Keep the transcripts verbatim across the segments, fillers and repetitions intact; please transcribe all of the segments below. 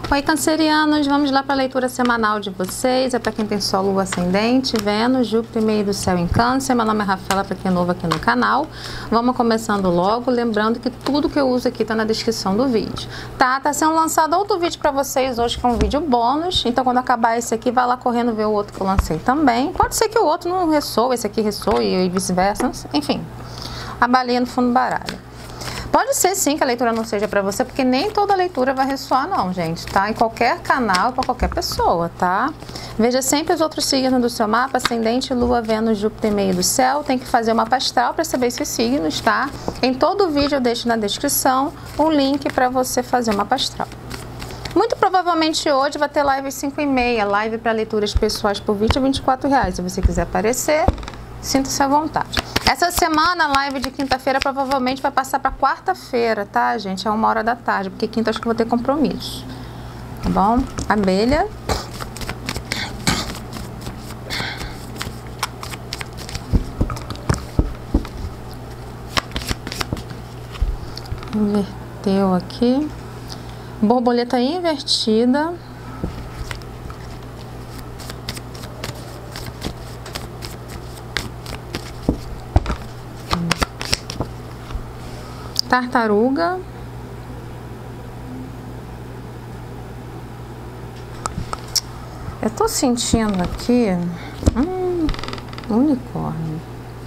Oi, cancerianos, vamos lá para a leitura semanal de vocês. É para quem tem Sol, Lua, Ascendente, Vênus, Júpiter e meio do céu em Câncer. Meu nome é Rafaela, para quem é novo aqui no canal. Vamos começando logo, lembrando que tudo que eu uso aqui está na descrição do vídeo. Tá, tá sendo lançado outro vídeo para vocês hoje, que é um vídeo bônus. Então, quando acabar esse aqui, vai lá correndo ver o outro que eu lancei também. Pode ser que o outro não ressoe, esse aqui ressoe e vice-versa. Enfim, a balinha no fundo do baralho. Pode ser sim que a leitura não seja para você, porque nem toda leitura vai ressoar não, gente, tá? Em qualquer canal, para qualquer pessoa, tá? Veja sempre os outros signos do seu mapa, Ascendente, Lua, Vênus, Júpiter e meio do céu. Tem que fazer uma mapa astral para saber esses signos, tá? Em todo vídeo eu deixo na descrição o link para você fazer uma mapa astral. Muito provavelmente hoje vai ter live às cinco e meia, live para leituras pessoais por vinte a vinte e quatro reais. Se você quiser aparecer, sinta-se à vontade. Essa semana, a live de quinta-feira provavelmente vai passar para quarta-feira, tá, gente? É uma hora da tarde, porque quinta acho que vou ter compromisso. Tá bom? Abelha. Inverteu aqui. Borboleta invertida. Tartaruga. Eu tô sentindo aqui hum, unicórnio.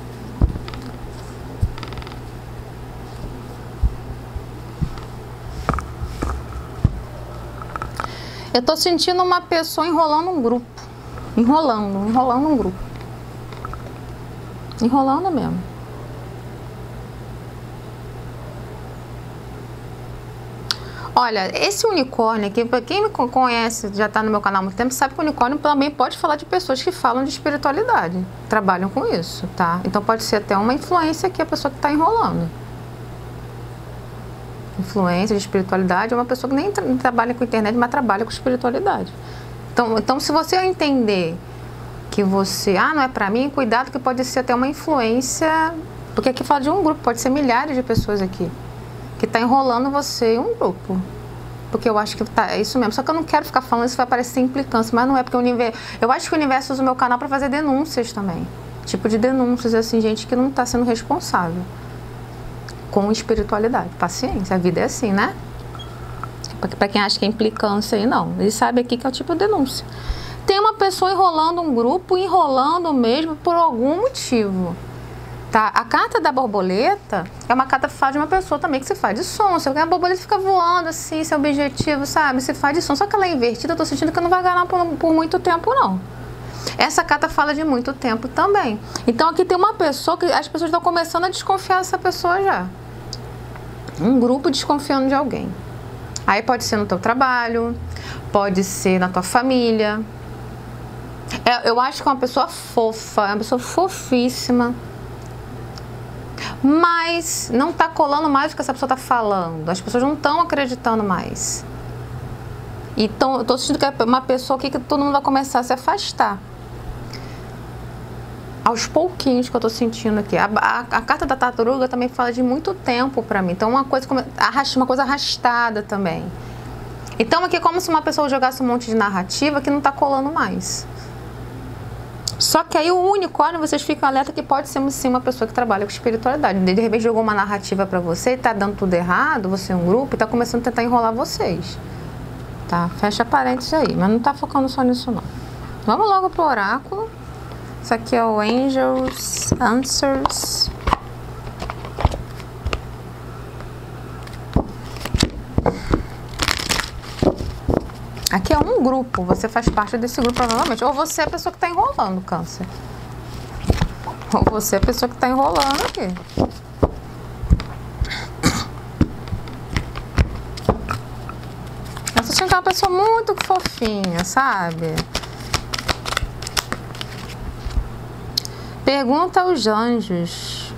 Eu tô sentindo uma pessoa enrolando um grupo. Enrolando, enrolando um grupo. Enrolando mesmo. Olha, esse unicórnio aqui, para quem me conhece, já está no meu canal há muito tempo, sabe que o unicórnio também pode falar de pessoas que falam de espiritualidade, trabalham com isso, tá? Então pode ser até uma influência que a pessoa que está enrolando. Influência de espiritualidade é uma pessoa que nem tra trabalha com internet, mas trabalha com espiritualidade. Então, então se você entender que você, ah, não é para mim, cuidado que pode ser até uma influência, porque aqui fala de um grupo, pode ser milhares de pessoas aqui que tá enrolando você em um grupo. Porque eu acho que tá, é isso mesmo. Só que eu não quero ficar falando, isso vai parecer implicância, mas não é, porque o universo, eu acho que o universo usa o meu canal para fazer denúncias também. Tipo de denúncias, assim, gente que não tá sendo responsável com espiritualidade. Paciência, a vida é assim, né? Para quem acha que é implicância aí, não. Ele sabe aqui que é o tipo de denúncia. Tem uma pessoa enrolando um grupo, enrolando mesmo por algum motivo. Tá? A carta da borboleta é uma carta que fala de uma pessoa também que se faz de som. Se a borboleta fica voando assim, seu objetivo, sabe? Se faz de som. Só que ela é invertida, eu tô sentindo que não vai ganhar por, por muito tempo, não. Essa carta fala de muito tempo também. Então aqui tem uma pessoa que as pessoas estão começando a desconfiar dessa pessoa já. Um grupo desconfiando de alguém. Aí pode ser no teu trabalho, pode ser na tua família. É, eu acho que é uma pessoa fofa, é uma pessoa fofíssima. Mas não tá colando mais o que essa pessoa tá falando. As pessoas não estão acreditando mais. Então, eu tô sentindo que é uma pessoa aqui que todo mundo vai começar a se afastar. Aos pouquinhos que eu tô sentindo aqui. A, a, a carta da tartaruga também fala de muito tempo pra mim. Então, uma coisa, uma coisa arrastada também. Então, aqui é como se uma pessoa jogasse um monte de narrativa que não tá colando mais. Só que aí o unicórnio, vocês ficam alerta que pode ser sim uma pessoa que trabalha com espiritualidade. De repente jogou uma narrativa pra você e tá dando tudo errado, você é um grupo e tá começando a tentar enrolar vocês. Tá? Fecha parênteses aí, mas não tá focando só nisso não. Vamos logo pro oráculo. Isso aqui é o Angels Answers. Aqui é um grupo, você faz parte desse grupo provavelmente. Ou você é a pessoa que está enrolando, Câncer. Ou você é a pessoa que está enrolando aqui. Eu tô sentindo uma pessoa muito fofinha, sabe? Pergunta aos anjos.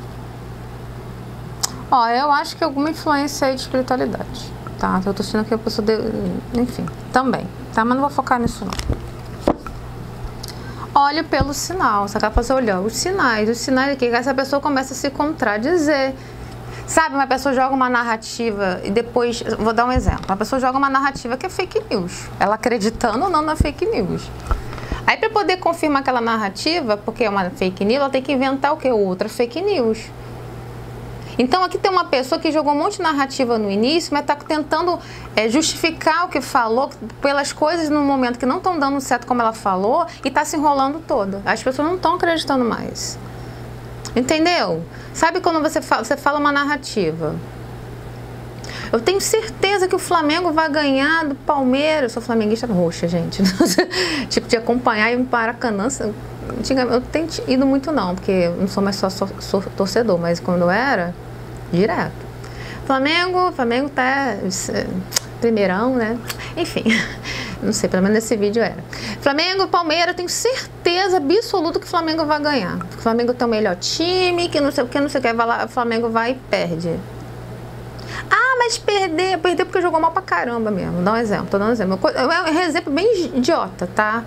Ó, eu acho que alguma influência aí de espiritualidade. Tá, eu tô sentindo que a pessoa, de... enfim, também, tá? Mas não vou focar nisso não. Olhe pelo sinal, você acaba de olhar os sinais, os sinais aqui, que essa pessoa começa a se contradizer. Sabe, uma pessoa joga uma narrativa e depois... Vou dar um exemplo. Uma pessoa joga uma narrativa que é fake news. Ela acreditando ou não na fake news. Aí, para poder confirmar aquela narrativa, porque é uma fake news, ela tem que inventar o que? Outra fake news. Então, aqui tem uma pessoa que jogou um monte de narrativa no início, mas está tentando é, justificar o que falou pelas coisas no momento que não estão dando certo como ela falou e está se enrolando toda. As pessoas não estão acreditando mais. Entendeu? Sabe quando você fala, você fala uma narrativa? Eu tenho certeza que o Flamengo vai ganhar do Palmeiras. Eu sou flamenguista roxa, gente. Tipo, de acompanhar e para Maracanã. Eu tenho ido muito não, porque eu não sou mais só sou, sou torcedor, mas quando eu era, direto. Flamengo, Flamengo tá primeirão, né? Enfim, não sei, pelo menos nesse vídeo era. Flamengo, Palmeiras, eu tenho certeza absoluta que o Flamengo vai ganhar. O Flamengo tem o melhor time, que não sei o que, não sei o que, vai lá, o Flamengo vai e perde. Ah, mas perder, perder porque jogou mal pra caramba mesmo. Vou dar um exemplo, tô dando um exemplo. É um exemplo bem idiota, tá?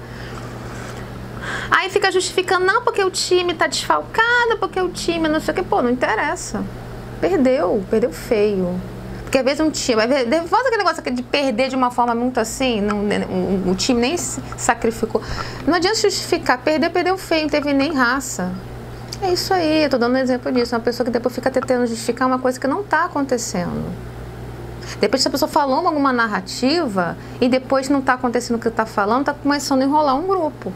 Aí fica justificando, não, porque o time tá desfalcado, porque o time não sei o que. Pô, não interessa. Perdeu, perdeu feio. Porque às vezes um time, faz aquele negócio de perder de uma forma muito assim, não, o, o time nem se sacrificou. Não adianta justificar, perder, perdeu feio, não teve nem raça. É isso aí, eu tô dando um exemplo disso. Uma pessoa que depois fica tentando justificar uma coisa que não tá acontecendo. Depois que a pessoa falou alguma narrativa e depois não tá acontecendo o que tá falando, tá começando a enrolar um grupo.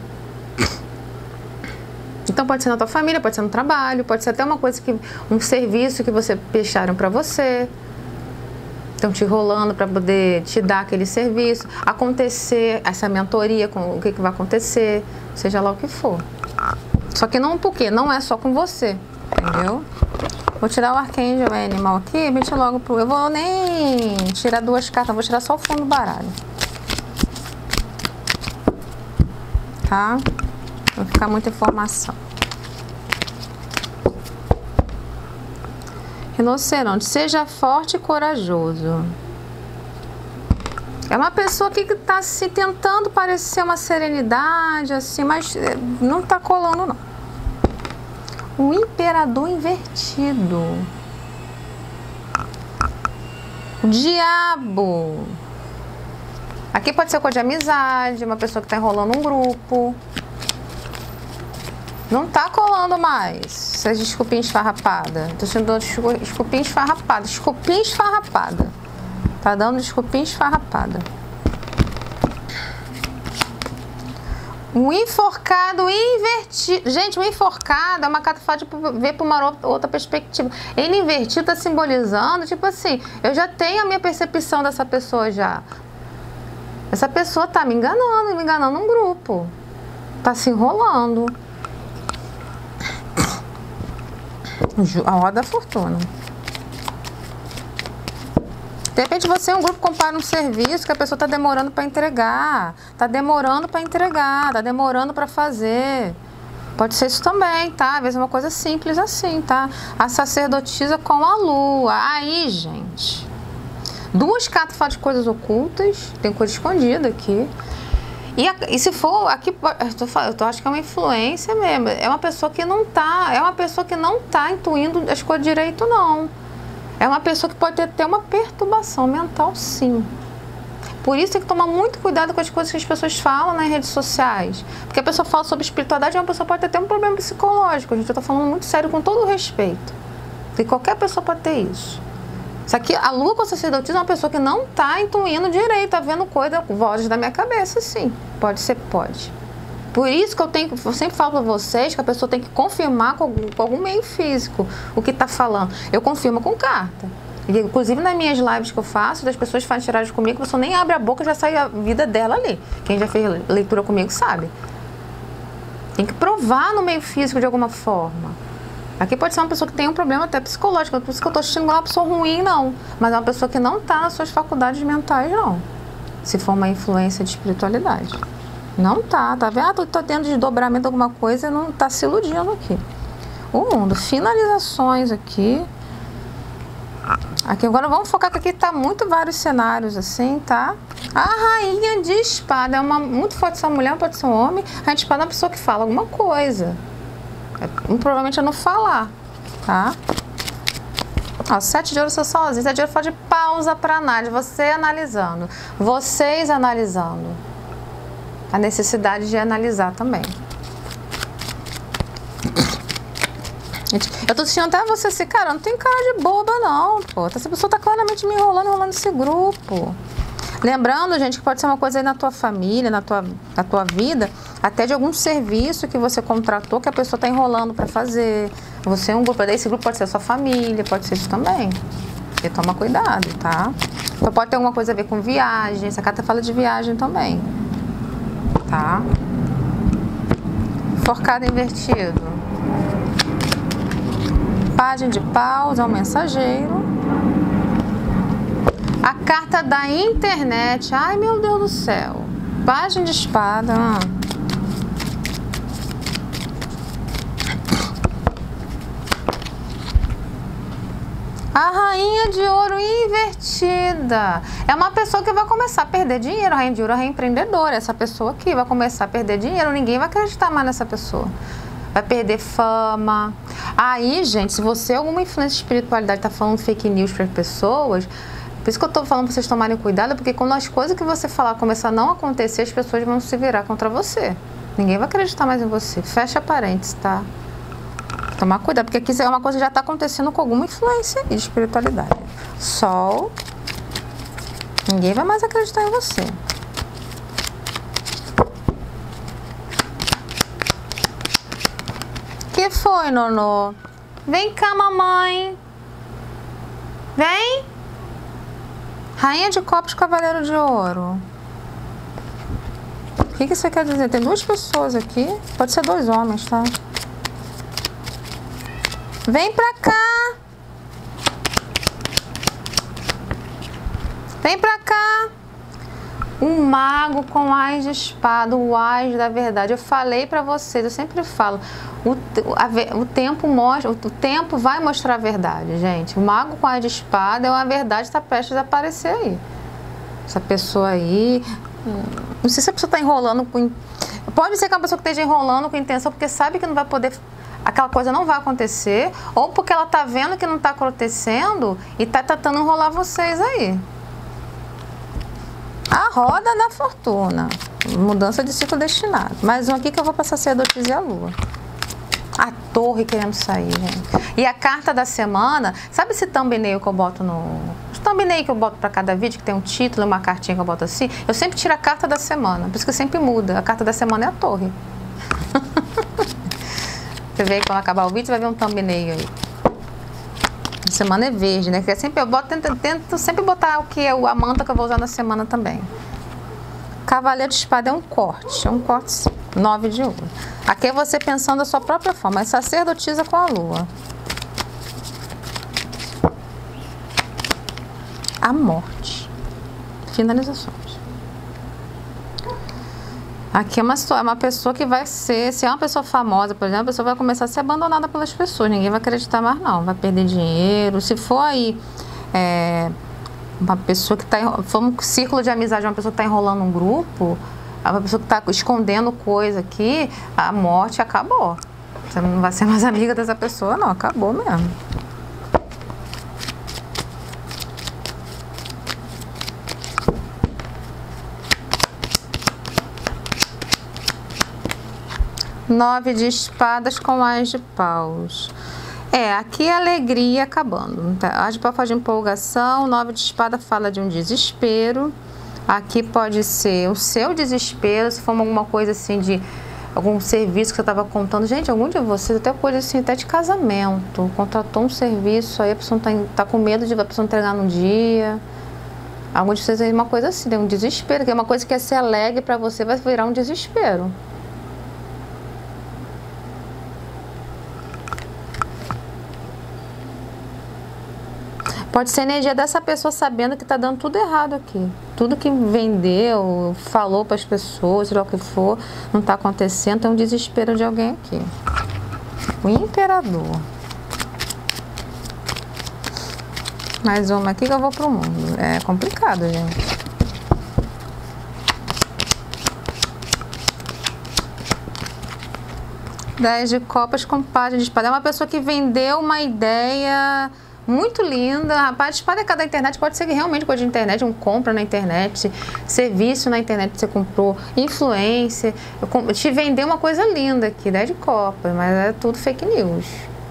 Então pode ser na tua família, pode ser no trabalho, pode ser até uma coisa que um serviço que você fecharam para você, estão te enrolando para poder te dar aquele serviço, acontecer essa mentoria com o que, que vai acontecer, seja lá o que for. Só que não porque não é só com você, entendeu? Vou tirar o Arcanjo Animal aqui, mete logo pro. Eu vou nem tirar duas cartas, vou tirar só o fundo do baralho, tá? Vai ficar muita informação. Rinoceronte, seja forte e corajoso. É uma pessoa que está se tentando parecer uma serenidade, assim, mas não está colando, não. O imperador invertido. O diabo. Aqui pode ser coisa de amizade, uma pessoa que está enrolando um grupo. Não tá colando mais essas desculpinhas esfarrapadas. Tô sendo desculpinha esfarrapada. Desculpinha esfarrapada. Tá dando desculpinha esfarrapada. Um enforcado invertido. Gente, um enforcado é uma carta fácil de ver por uma outra perspectiva. Ele invertido tá simbolizando, tipo assim, eu já tenho a minha percepção dessa pessoa já. Essa pessoa tá me enganando, me enganando num grupo. Tá se enrolando. A roda da fortuna. De repente você é um grupo que compara um serviço que a pessoa está demorando para entregar, está demorando para entregar, está demorando para fazer. Pode ser isso também, tá? Às vezes é uma coisa simples assim, tá? A sacerdotisa com a lua. Aí, gente. Duas cartas falam de coisas ocultas, tem coisa escondida aqui. E, a, e se for, aqui, eu, tô, eu tô, acho que é uma influência mesmo, é uma pessoa que não tá, é uma pessoa que não tá intuindo as coisas direito, não. É uma pessoa que pode ter até uma perturbação mental, sim. Por isso tem que tomar muito cuidado com as coisas que as pessoas falam nas redes sociais. Porque a pessoa fala sobre espiritualidade e uma pessoa pode ter até um problema psicológico. A gente tá falando muito sério, com todo o respeito. Porque qualquer pessoa pode ter isso. Isso aqui, a lua com a sacerdotisa é uma pessoa que não está intuindo direito, tá vendo coisa, vozes da minha cabeça, sim. Pode ser, pode. Por isso que eu tenho, eu sempre falo para vocês que a pessoa tem que confirmar com algum, com algum meio físico o que está falando. Eu confirmo com carta. E, inclusive nas minhas lives que eu faço, das pessoas que fazem tiragem comigo, a pessoa nem abre a boca, já sai a vida dela ali. Quem já fez leitura comigo sabe. Tem que provar no meio físico de alguma forma. Aqui pode ser uma pessoa que tem um problema até psicológico, por isso que eu estou xingando uma pessoa ruim, não. Mas é uma pessoa que não está nas suas faculdades mentais, não. Se for uma influência de espiritualidade. Não tá, tá vendo? Ah, tô, tô tendo desdobramento de alguma coisa e não tá se iludindo aqui. O mundo, finalizações aqui. Aqui agora vamos focar que aqui tá muito vários cenários assim, tá? A rainha de espada é uma muito forte essa mulher, pode ser um homem. A rainha de espada é uma pessoa que fala alguma coisa. É, provavelmente é não falar, tá? Ó, sete de ouro, sou sozinho. Sete de ouro fala de pausa para análise. Você analisando. Vocês analisando. A necessidade de analisar também. Eu tô sentindo até você assim, cara, não tem cara de boba não, pô. Essa pessoa tá claramente me enrolando, enrolando esse grupo. Lembrando, gente, que pode ser uma coisa aí na tua família, na tua, na tua vida, até de algum serviço que você contratou que a pessoa tá enrolando para fazer. Você é um grupo, daí esse grupo pode ser a sua família, pode ser isso também. E toma cuidado, tá? Então pode ter alguma coisa a ver com viagem, essa carta fala de viagem também, tá? Forcado invertido. Página de paus, é um mensageiro. A carta da internet. Ai, meu Deus do céu. Página de espada. A rainha de ouro invertida. É uma pessoa que vai começar a perder dinheiro. A rainha de ouro é empreendedora. Essa pessoa aqui vai começar a perder dinheiro. Ninguém vai acreditar mais nessa pessoa. Vai perder fama. Aí, gente, se você, alguma influência de espiritualidade, tá falando fake news para as pessoas, por isso que eu tô falando pra vocês tomarem cuidado, porque quando as coisas que você falar começar a não acontecer, as pessoas vão se virar contra você. Ninguém vai acreditar mais em você. Fecha parênteses, tá? Tomar cuidado, porque aqui é uma coisa que já tá acontecendo com alguma influência de espiritualidade. Sol. Ninguém vai mais acreditar em você. Que foi, Nonô? Vem cá, mamãe. Vem. Rainha de copas, cavaleiro de ouro. O que que isso quer dizer? Tem duas pessoas aqui. Pode ser dois homens, tá? Vem pra cá. Vem pra cá. Um mago com ás de espada, o ás da verdade. Eu falei pra vocês, eu sempre falo, o, a, o tempo mostra, o tempo vai mostrar a verdade, gente. O mago com ás de espada é uma verdade que está prestes a aparecer aí. Essa pessoa aí, não sei se a pessoa está enrolando com, pode ser que uma pessoa que esteja enrolando com intenção porque sabe que não vai poder, aquela coisa não vai acontecer, ou porque ela está vendo que não está acontecendo e está tentando enrolar vocês aí. A roda da fortuna. Mudança de ciclo destinado. Mais um aqui que eu vou passar a sacerdotisa e a lua. A torre querendo sair, gente. E a carta da semana, sabe esse thumbnail que eu boto no... Os thumbnail que eu boto pra cada vídeo, que tem um título, uma cartinha que eu boto assim, eu sempre tiro a carta da semana. Por isso que sempre muda. A carta da semana é a torre. Você vê que quando acabar o vídeo, você vai ver um thumbnail aí. Semana é verde, né? Que é sempre, eu boto, tento, tento sempre botar o que é a manta que eu vou usar na semana também. Cavaleiro de espada é um corte, é um corte nove de ouro. Aqui é você pensando da sua própria forma, é sacerdotisa com a lua. A morte. Finalizações. Aqui é uma, uma pessoa que vai ser, se é uma pessoa famosa, por exemplo, a pessoa vai começar a ser abandonada pelas pessoas, ninguém vai acreditar mais não, vai perder dinheiro. Se for aí é, uma pessoa que está, for um círculo de amizade, uma pessoa que está enrolando um grupo, uma pessoa que está escondendo coisa aqui, a morte acabou. Você não vai ser mais amiga dessa pessoa não, acabou mesmo. Nove de espadas com ás de paus. É, aqui é alegria acabando. Tá? Ás de paus fala de empolgação, nove de espada fala de um desespero. Aqui pode ser o seu desespero, se for alguma coisa assim de algum serviço que você estava contando. Gente, algum de vocês, até coisa assim, até de casamento. Contratou um serviço, aí a pessoa está tá com medo de a pessoa entregar no dia. Algum de vocês é uma coisa assim, é um desespero, que é uma coisa que é ser alegre para você, vai virar um desespero. Pode ser a energia dessa pessoa sabendo que está dando tudo errado aqui. Tudo que vendeu, falou para as pessoas, seja o que for, não está acontecendo. Tem um desespero de alguém aqui. O imperador. Mais uma aqui que eu vou pro mundo. É complicado, gente. Dez de copas com página de espada. É uma pessoa que vendeu uma ideia muito linda. Rapaz, espada da internet pode ser que realmente coisa de internet, um compra na internet, serviço na internet que você comprou, influência. Eu te vender uma coisa linda aqui, dez de copas, mas é tudo fake news.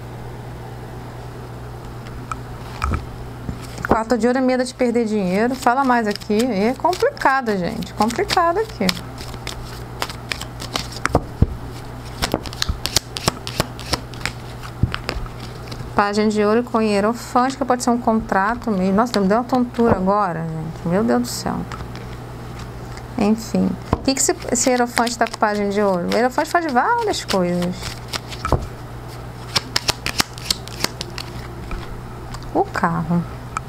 Quatro de ouro é medo de perder dinheiro. Fala mais aqui. É complicado, gente. Complicado aqui. Página de ouro com hierofante, que pode ser um contrato mesmo. Nossa, me deu uma tontura agora, gente. Meu Deus do céu. Enfim. O que, que esse, esse hierofante está com página de ouro? O hierofante faz várias coisas. O carro.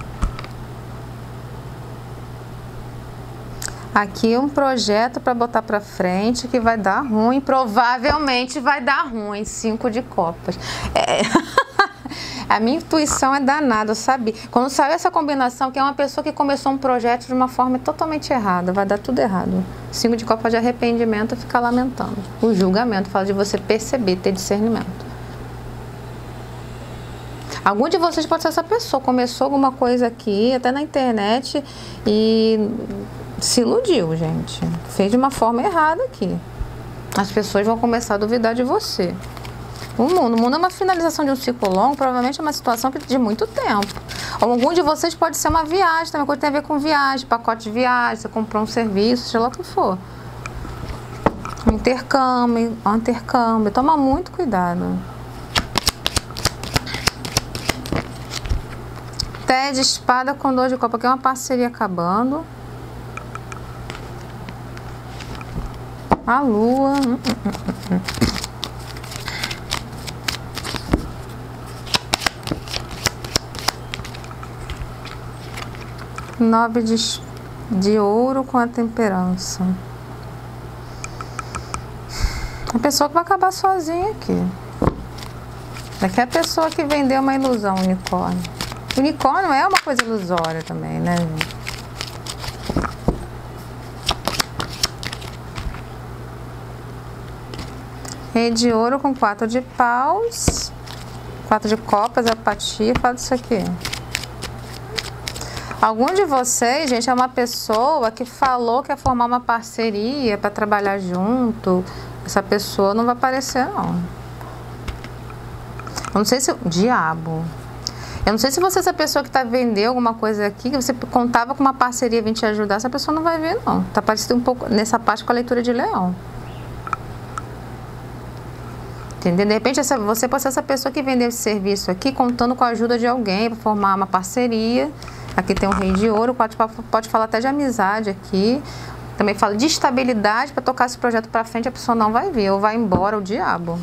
Aqui um projeto para botar para frente que vai dar ruim. Provavelmente vai dar ruim. Cinco de copas. É... A minha intuição é danada, eu sabia. Quando saiu essa combinação, que é uma pessoa que começou um projeto de uma forma totalmente errada, vai dar tudo errado. Cinco de copas de arrependimento, fica lamentando. O julgamento fala de você perceber, ter discernimento. Algum de vocês pode ser essa pessoa, começou alguma coisa aqui, até na internet, e se iludiu, gente. Fez de uma forma errada aqui. As pessoas vão começar a duvidar de você. O mundo. O mundo é uma finalização de um ciclo longo, provavelmente é uma situação de muito tempo. Algum de vocês pode ser uma viagem, também coisa tem a ver com viagem, pacote de viagem, você comprou um serviço, seja lá o que for. Intercâmbio, intercâmbio. Toma muito cuidado. Té de espada com dor de copa, que é uma parceria acabando. A lua. Hum, hum, hum, hum. Nove de, de ouro com a temperança. A pessoa que vai acabar sozinha aqui. Daqui é a pessoa que vendeu uma ilusão, unicórnio. Unicórnio é uma coisa ilusória também, né, gente? Rei de ouro com quatro de paus. Quatro de copas, apatia, fala disso aqui. Algum de vocês, gente, é uma pessoa que falou que ia formar uma parceria para trabalhar junto. Essa pessoa não vai aparecer, não. Eu não sei se... Diabo. Eu não sei se você é essa pessoa que está vendendo alguma coisa aqui, que você contava com uma parceria vir te ajudar, essa pessoa não vai ver, não. Tá parecido um pouco nessa parte com a leitura de leão. Entendeu? De repente, essa, você pode ser essa pessoa que vendeu esse serviço aqui, contando com a ajuda de alguém para formar uma parceria. Aqui tem um rei de ouro, pode, pode falar até de amizade aqui. Também fala de estabilidade para tocar esse projeto para frente, a pessoa não vai ver, ou vai embora, o diabo.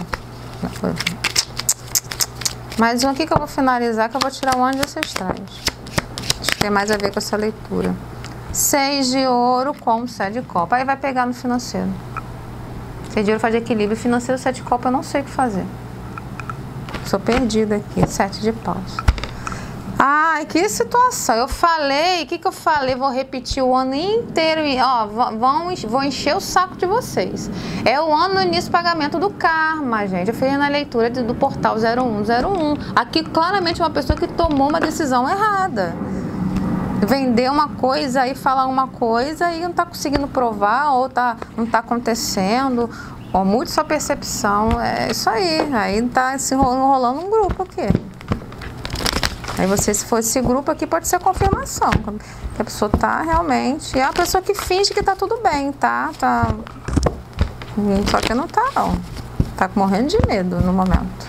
Mais um aqui que eu vou finalizar, que eu vou tirar o anjo ancestrais. Acho que tem mais a ver com essa leitura. Seis de ouro com sete de copa. Aí vai pegar no financeiro. Seis de ouro faz equilíbrio financeiro, sete de copa eu não sei o que fazer. Sou perdida aqui, sete de paus. Ai, que situação. Eu falei, o que que eu falei? Vou repetir o ano inteiro. Ó, vão, vou encher o saco de vocês. É o ano do início do pagamento do karma, gente. Eu fiz na leitura do portal zero um zero um. Aqui, claramente, uma pessoa que tomou uma decisão errada. Vender uma coisa e falar uma coisa e não tá conseguindo provar, ou tá, não tá acontecendo. Ó, muito sua percepção. É isso aí. Aí tá se enrolando um grupo aqui. Aí você, se for esse grupo aqui, pode ser a confirmação. Que a pessoa tá realmente... É a pessoa que finge que tá tudo bem, tá? tá... Só que não tá, não. Tá morrendo de medo no momento.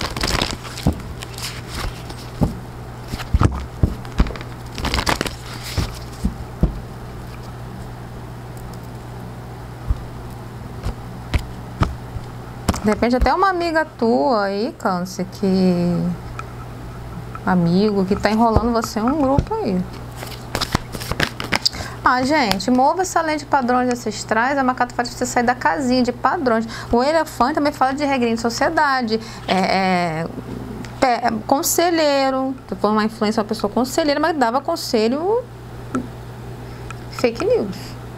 De repente até uma amiga tua aí, Câncer, que... amigo que tá enrolando você em um grupo aí. Ah, gente, mova essa lei de padrões ancestrais. A Macata faz você sair da casinha de padrões. O elefante também fala de regrinha de sociedade, é, é, é conselheiro. Tu foi uma influência, uma pessoa conselheira, mas dava conselho fake news.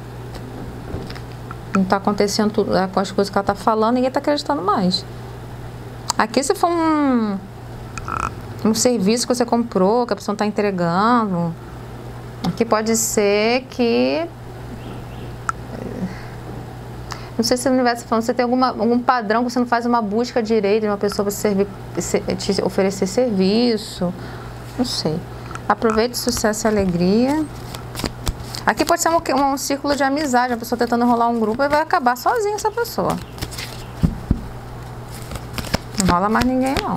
Não tá acontecendo tudo, é, com as coisas que ela tá falando, ninguém tá acreditando mais. Aqui, se for um um serviço que você comprou, que a pessoa está entregando. Aqui pode ser que... Não sei se o universo está falando, você tem alguma, algum padrão que você não faz uma busca direita de uma pessoa para servir, te oferecer serviço. Não sei. Aproveite, sucesso e alegria. Aqui pode ser um, um círculo de amizade, a pessoa tentando enrolar um grupo e vai acabar sozinha essa pessoa. Não rola mais ninguém, não.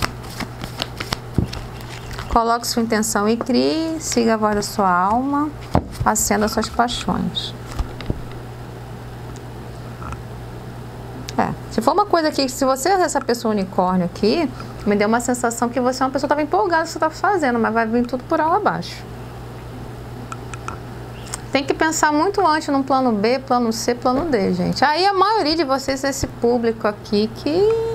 Coloque sua intenção e crie, siga a voz da sua alma, acenda suas paixões. É, se for uma coisa aqui, se você é essa pessoa unicórnio aqui, me deu uma sensação que você é uma pessoa que estava empolgada no que você estava fazendo, mas vai vir tudo por água abaixo. Tem que pensar muito antes no plano B, plano C, plano D, gente. Aí a maioria de vocês, esse público aqui, que...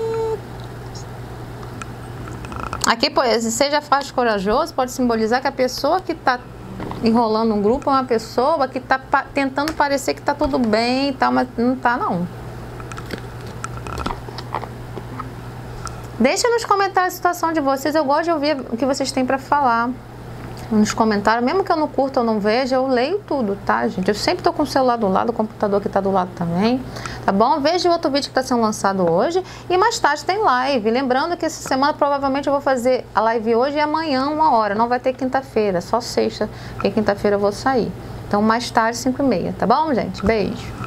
Aqui, seja fácil e corajoso, pode simbolizar que a pessoa que está enrolando um grupo é uma pessoa que está tentando parecer que está tudo bem e tal, mas não está, não. Deixa nos comentários a situação de vocês, eu gosto de ouvir o que vocês têm para falar. Nos comentários, mesmo que eu não curta ou não veja, eu leio tudo, tá, gente? Eu sempre tô com o celular do lado, o computador que tá do lado também, tá bom? Veja o outro vídeo que tá sendo lançado hoje e mais tarde tem live. Lembrando que essa semana provavelmente eu vou fazer a live hoje e amanhã uma hora, não vai ter quinta-feira, só sexta, porque quinta-feira eu vou sair. Então mais tarde, cinco e meia, tá bom, gente? Beijo!